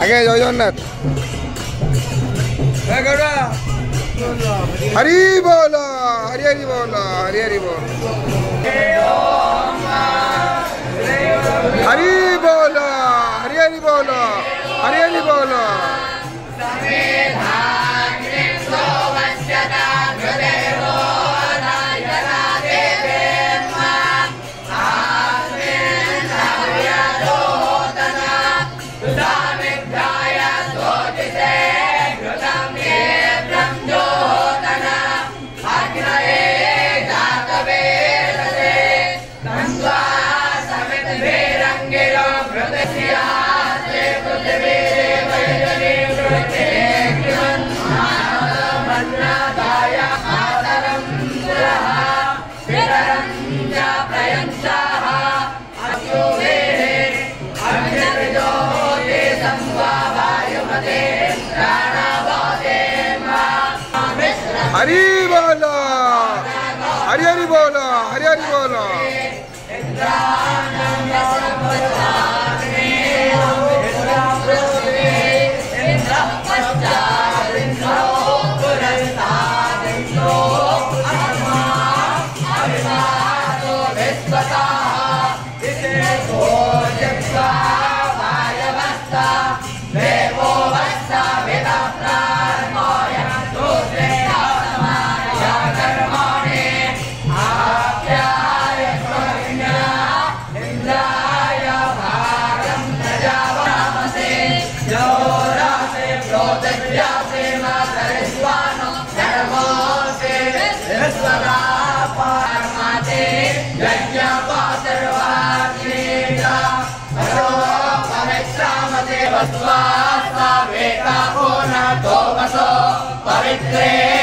आगे जय जगन्नाथ हरि बोलो हरि हरि बोलो हरि हरि बोलो हरि बोलो हरि हरि बोलो हरि हरि बोलो हरि बोलो हरि हरि बोलो हरि हरि बोलो पवित्रे